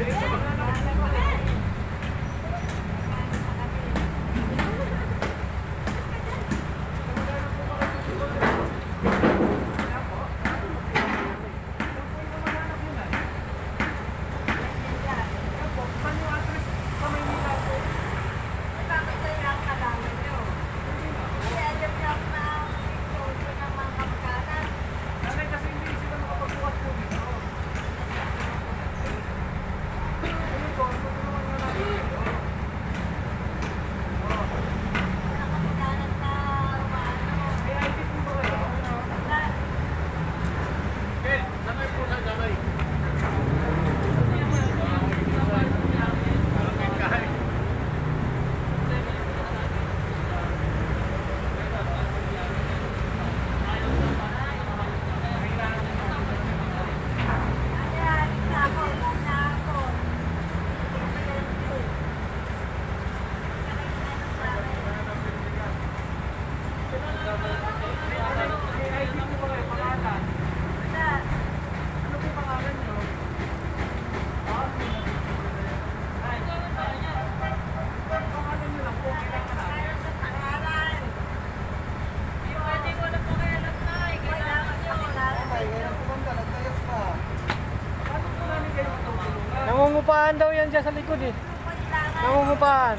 Nangungupahan daw yan dyan sa likod eh. Nangungupahan.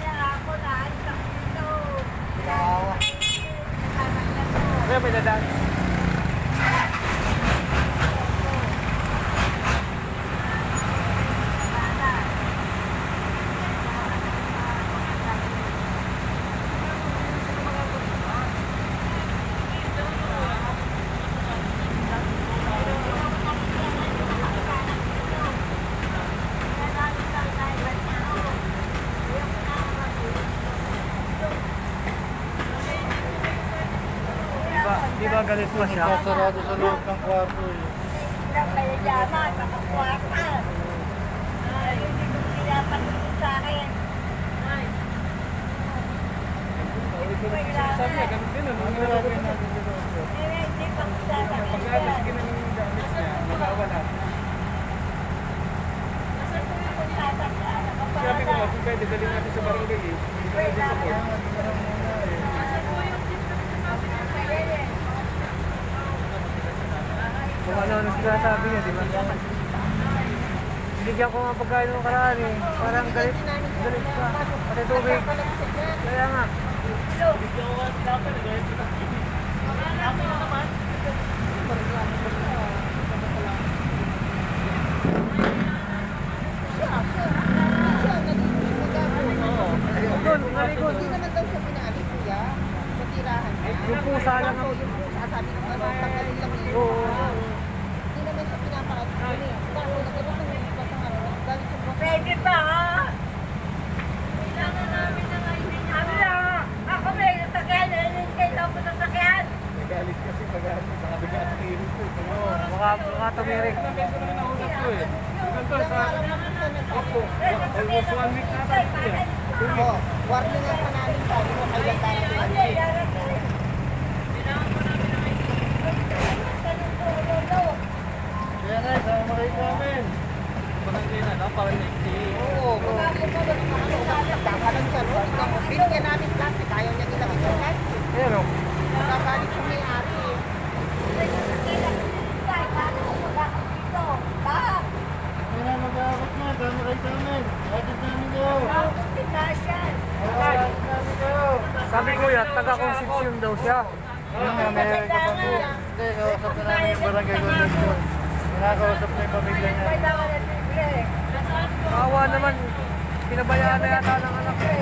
Kaya may dadaan. Di ba galit pa siya? Sarado sa loob ng kwarto eh. Kaya yaman, nakakuwata. Ay, hindi ko pinapansin sa akin. Ay. Sabi niya, ganun din ano? Ang ginagawin natin dito. Hindi pa ko sasabihin. Pag-alas ka ng gamit niya, magkawala. Sabi ko nga, kung pwede, dali natin sa barangay eh. Pwede sa po. Kung ano sinasabi niya, di ba? Binigyan ko nga pagkain ng karaan eh. Parang galit ka. Pati tubig. Kaya nga. Binigyan ko nga dapat, galit ka. Ako na naman. Hindi naman daw siya pinaalis kuya. Sa tirahan. Yung pusa lang ako. Sabi ng ano, tanggalin lang yun. Hindi naman siya pinapaalis. Kasi nagkabas ng iba sa ano. Pwede ba ha? Kailangan namin na ngayon niya. Sabi na, ako may nasakyan. Kailangan ko nasakyan. Nagalit kasi pag-alit. Sabi niya at tirin ko. Baka tumirik. Nausap ko eh. Ganito sa ako. Almost 1 week na tayo eh. Oo, warning nga pa namin tayo. Kailan tayo natin. Kaya nga, sama mo kayo namin. Barangay na na, parang naiksi. Oo, kakalang siya, no? Binigyan namin plastic, ayaw niya nilagay sa plastic. Ayan o. Magagalit sa may-ari. Kaya mag-aabot na, sama kayo namin. Atit namin kayo. Namin kayo. Sabi ko yan, taga-conception daw siya. Yung nga, may kapag po. Hindi, kausap na namin yung barangay connection. Kinakausap na yung pamilya niya. Kawa naman. Pinabayaan na yata ng anak ko.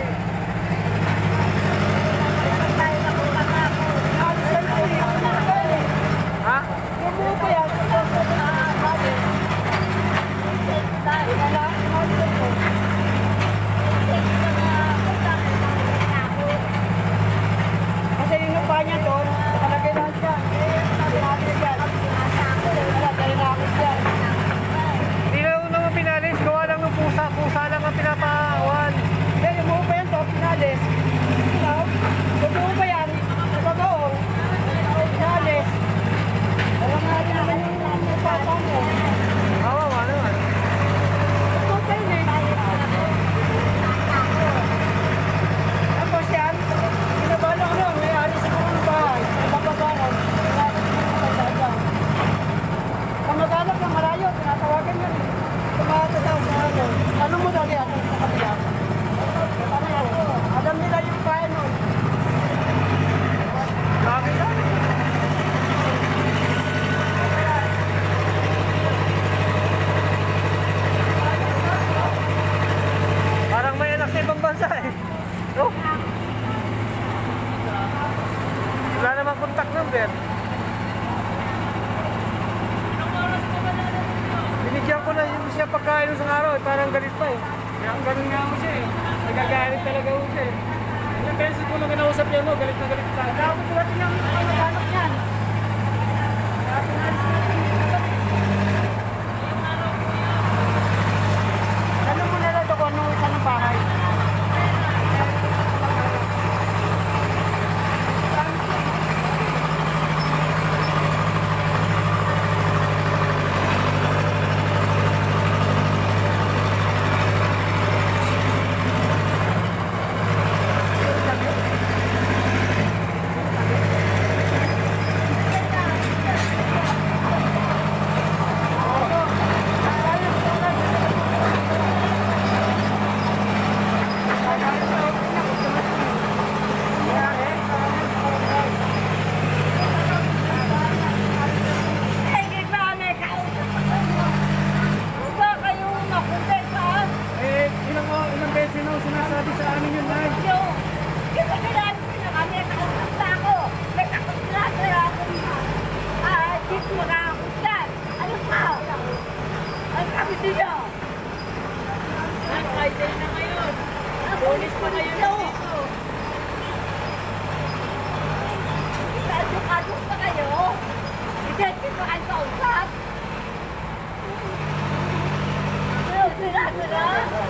Ha? Kasi yung lupa niya doon, nakalagay lang siya. Nakalagay yan. Nakalagay namin siya. Hindi na naman pinalis. Gawa lang ng pusa. Pusa lang ang pinapawan. Then, yung buo pa yan to, pinalis. Yung buo pa yan, nagagaong. Pinalis. Alam nga rin naman yung papa mo. Kawawa naman. Ito siya pagkain ng isang araw, parang galit pa eh. Kaya ganun nga mo siya eh. Nagagalit talaga mo siya eh. Ilang beses ko nung kinausap niya mo, galit na galit pa. Dapat dumating yung kamag-anak niyan. Dapat nga siya. Ano mo nila ito kung anong isa ng bahay? Ilang beses na sinasabi sa amin yun, Nay. Friday na ngayon. Bonus pa ngayon dito. Isadyo-kadyo pa kayo. Isadyo pa kayo kausap. Sira.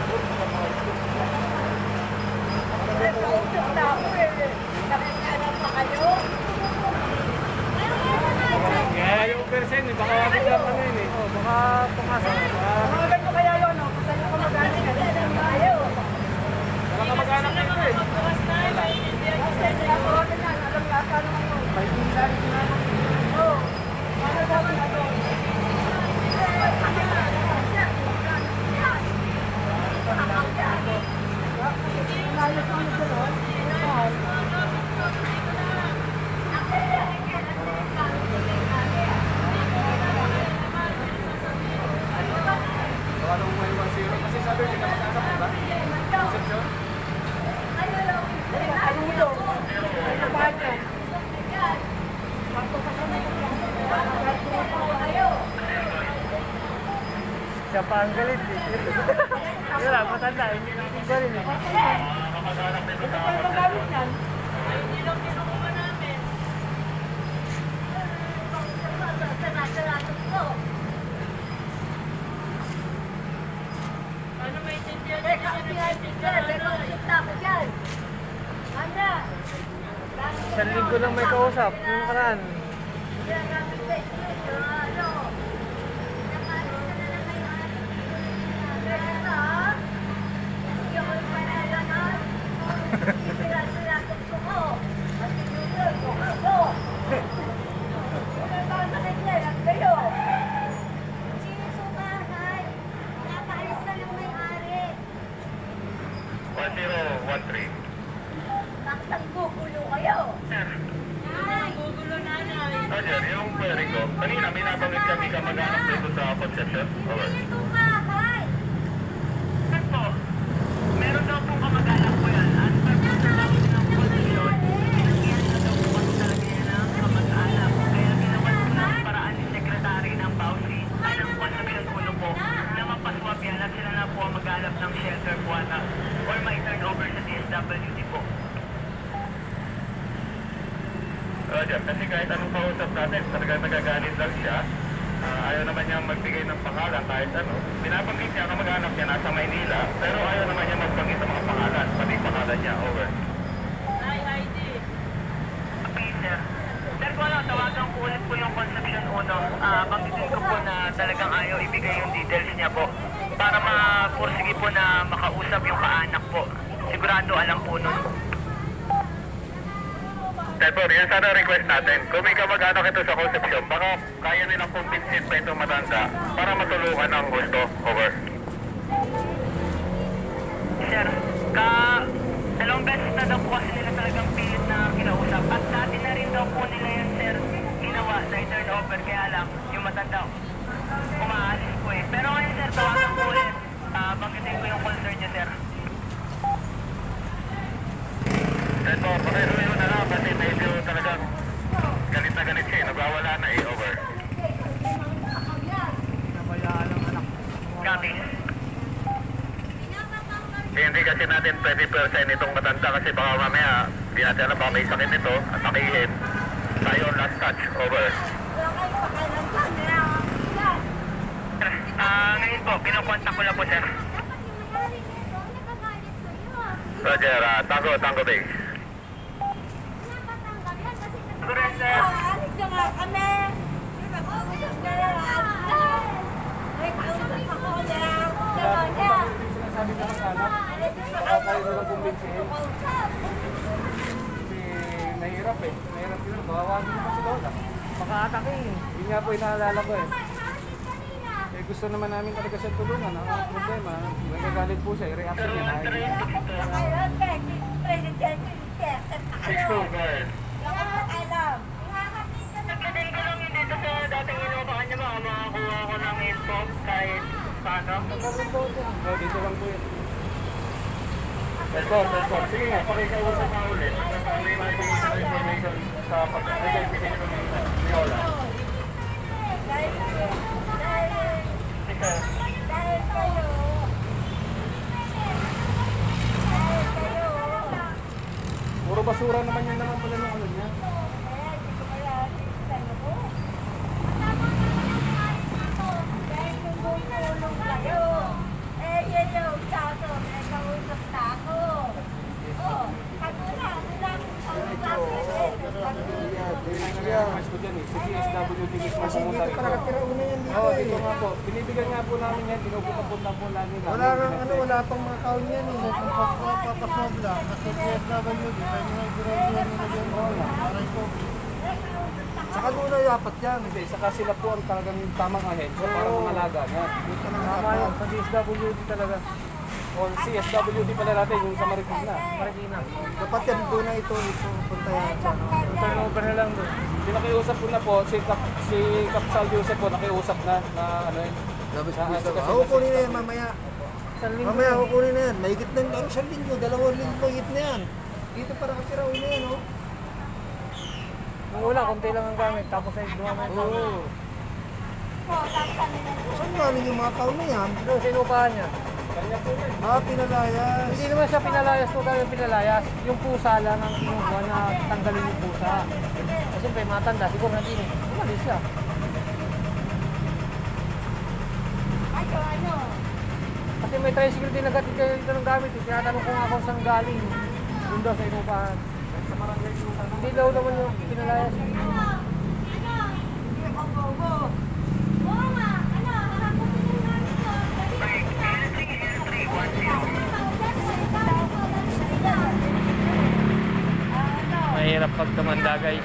Nagkausap na ako eh. Nakikana pa kayo. Kaya yung percent, baka wagin lang ano yun eh. Oh, baka pumasok. Mga ganito kaya yun, no? Kasi yung kamag-anak ka rin. Baka kamag-anak ka rin. Kasi ako wagin yan. Alam nga ka naman yun. May pinsan na. Oo. Ano sabi na doon? Kasi sabi niya kamag-anak ko ba? Concepcion? Siya pa ang galit eh. Wala, matanda. Hindi natin ba rin eh. Ito pa yung magamit yan. Hindi lang kinukuha namin. Sarado ko. Ano may tindihan? Isang linggo lang may kausap. Yung karaan. Gugulo kayo. Gugulo nanay. Roger, yung query ko, kanina may nabanggit kami kamag-anak dito sa Concepcion. Over. Sir po, meron daw po kamag-anak po yan. At pag trabaho ng Concepcion, pinagyan na daw po kasi talaga yan ang kamag-anak. Kaya ginawa po ng paraan ni Secretary ng Pausi ay ng Concepcion Uno po na mapaswap yan at sila na po ang mag-alap ng shelter po or ma-turn over sa DSWD po. Roger, kasi kahit anong kausap natin, talagang nagagalit lang siya. Ayaw naman niya magbigay ng pangalan kahit ano. Binabanggit niya kamag-anak niya nasa Maynila, pero ayaw naman niya magbanggit ng mga pangalan, pati pangalan niya. Over. ID. Okay, sir. Sir, kung ano, tawagan ko ulit po yung Concepcion Uno. Banggitin ko po na talagang ayaw ibigay yung details niya po para mapursige po na makausap yung kaanak po. Sigurado alam po nun. Therefore, yan sana request natin. Kung may kamag-anak ito sa Concepcion, baka kaya nilang kumbinsin pa itong matanda para matulungan ang gusto. Over. Sir, dalawang beses na daw po kasi nila talagang pilit na kinausap. At dati na rin daw po nila yan, sir, ginawa na i-turn over. Kaya lang, yung matanda, umaalis po eh. Pero ngayon, sir, tawagan po ulit. Banggitin ko yung concern niya, sir. Therefore, pakiruyo na lang kasi medyo talagang galit na galit siya. Nagwawala na eh. Over. Nabayaan ng anak. parking. Hindi kasi natin 20% itong matanda kasi baka mamaya hindi natin alam baka may sakit nito at makihin. Tayo last touch, over. Ngayon po, kinukontak ko lang po sir. Roger, Tango Bay. Correct sir. Alis na nga kami. Nag-uusap na lang. Ay, kausap ako lang. Sinasabi ko ng anak, baka tayo na lang kumbinsihin. Kasi nahirap eh. Nahirap yun. Bawawagin pa si Lola. Maka-atake eh. Hindi nga po inaalala ko eh. Eh gusto naman namin talaga siya tulungan. Ang problema, nagagalit po siya. I-reaction niya na. Nagdating ko lang yun dito sa dating inupakan niya baka makakuha ko ng info kahit paano. Oh, dito lang po yun. Record. Sige nga, pakikausap nga ulit. May mga information sa pag-identify ko ni Lola. Puro basura naman yun naman pala ng ano niya. Mas ko dyan eh. Si CSWD mismo pumunta rito. Oo, dito nga po. Binibigyan nga po namin yan. Pinupunta po lagi namin. Wala pang mga kaon yan eh. Kung papasobla, kasi PSWD, may mga ginagawa nila yan. Aray ko. Saka doon na yapat yan. Hindi, saka sila po ang talagang tamang ahensya para mangalaga niya. Tama yun, sa DSWD talaga. O CSWD pala natin, yung sa Marikina. Dapat yan doon na ito punta yan siya. Turnover na lang doon. Pinakiusap ko na po, si Kapsal Joseph po, nakiusap na ano yun. Kukunin na yan mamaya. Mamaya kukunin na yan. Mahigit na yung isang linggo, 2 linggo mahigit na yan. Dito para katira una yan, oh. Nung una, konti lang ang gamit, tapos ay dumamay ang gamit. Oo. Saan galing yung mga kaon na yan? Ano, sinupahan niya? Kanya po rin. Pinalayas. Hindi naman siya pinalayas po kami pinalayas. Yung pusa lang ang kinuha na tanggalin yung pusa. Kasi siyempre matanda, siguro natin eh. Umalis siya. Kasi may tricycle din nagatid kayo dito ng gamit. Tinatanong ko nga kung saan galing. Doon daw sa inupahan. Sa barangay inupahan. Hindi daw naman yung pinalayas. Mahirap pag tumanda guys.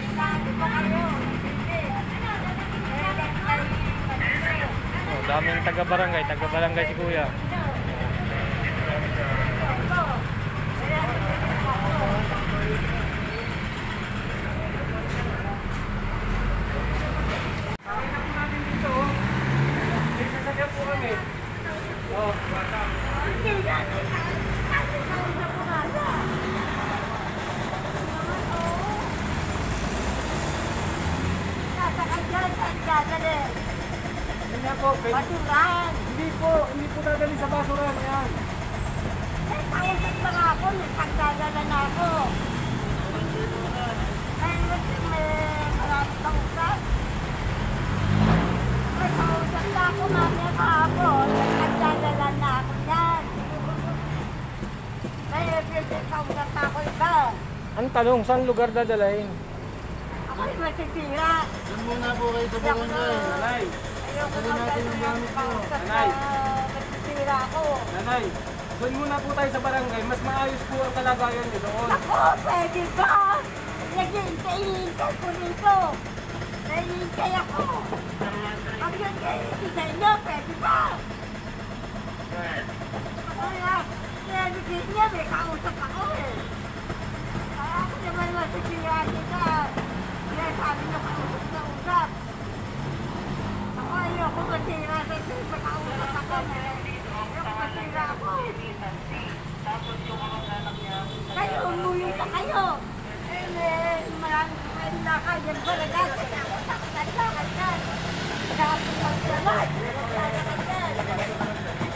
Oh, daming taga-barangay si Kuya. Basuran! Hindi po dadali sa basuran. Ayan. Eh, kausap pa nga ako, may pagdadala na ako. Ay, may maraming kausap. May kausap na ako, mamaya kahapon, may pagdadala na ako yan. May kausap na ako iba. Ang tanong, saan lugar dadalahin? Ako yung masisira. Yan muna po kayo sa barangay. Nanay, Ayoko natin yung gamit ko. Nanay. Masisira ako. nanay, doon muna po tayo sa barangay. Mas maayos po ang kalagayan niyo doon. Ako, pwede ba? Nag-iintay ko nito. Nahihintay ako. Pag nag-iintay sa inyo, pwede ba? Kaya, nalagay niya, may kausap ako eh. Kaya ako naman masisira kita. Kaya sabi niya kausap na usap. Ako ayoko masira sa ito, makausap ako. Ayoko masira ako. Kayo, umuwi na kayo. Eh, maraming kayo na kayo. Yan talaga. Kaya ako takot. Kaya ako takot.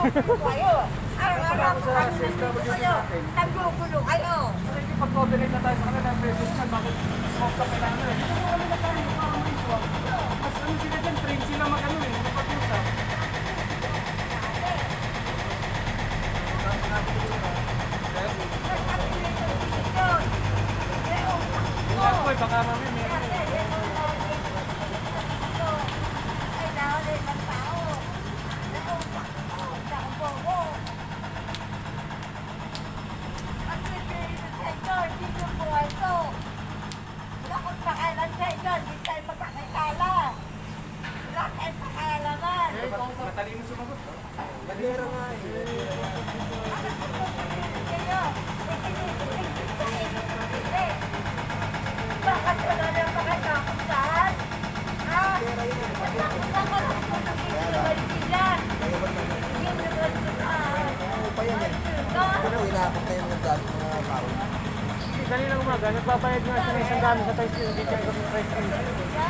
kayo. Araw-araw Sa kami SWD nandito kayo. natin. Naggugulo kayo. Kasi hindi pag-coordinate na tayo sa kanila, message na bakit swap ka kailangan eh. Kami na tayo para may swap. Mas ano sila dyan, train sila mag-ano eh, magpag-usap. Yung ako eh, baka mami meron eh. Matalino sumagot. Bandera nga eh. Bakit wala na makakapuntahan? Ha? Ano pa yan eh? Ano, inaakot na yung nagdalo mga tao. Kaninang umaga, nagbabayad nga sila isang dami sa price hindi siya ang price increase.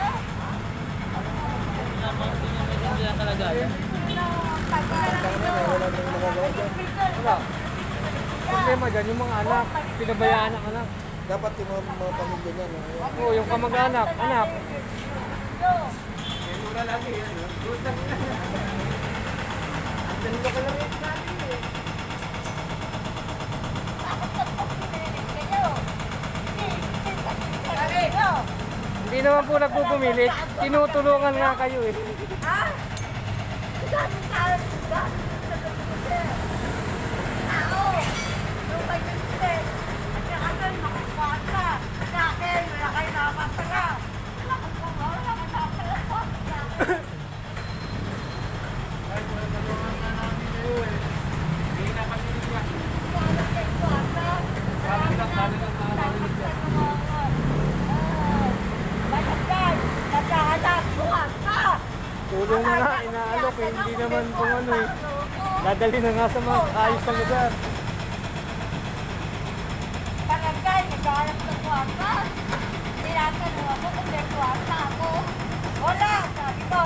Wala nang magagawa dyan. Wala. Problema dyan, yung mga anak, pinabayaan ang anak. Dapat yung mga pamilya niya. Oo, yung kamag-anak, anak. Hindi naman po nagpupumilit, tinutulungan nga kayo eh. Ha? Dami tao, dami tao. Yung may gusto, at saka doon, makukuha ka. Sa akin, wala kayo nakapasala. Wala kang kuha, wala kang nakapasala. Tulong na nga, inaalok eh, hindi naman kung ano eh. Dadali na nga sa mga ayos na lugar. Barangay, nagkakalap ng kwarta. Tinatanong ako kung may kwarta ako. Wala, sabi ko.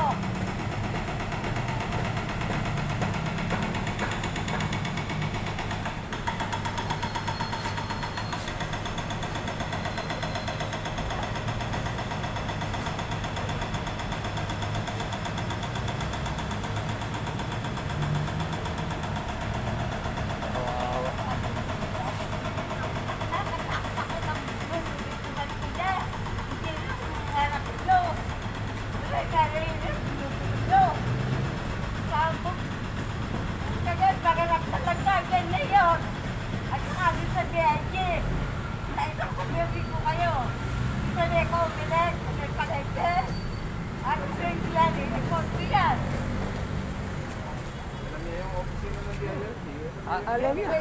Alam niya.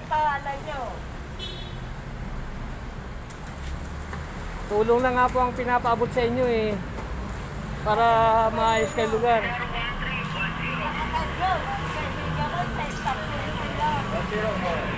Tulong na nga po ang pinapaabot sa inyo eh. Para maayos kayo lugar. Zero.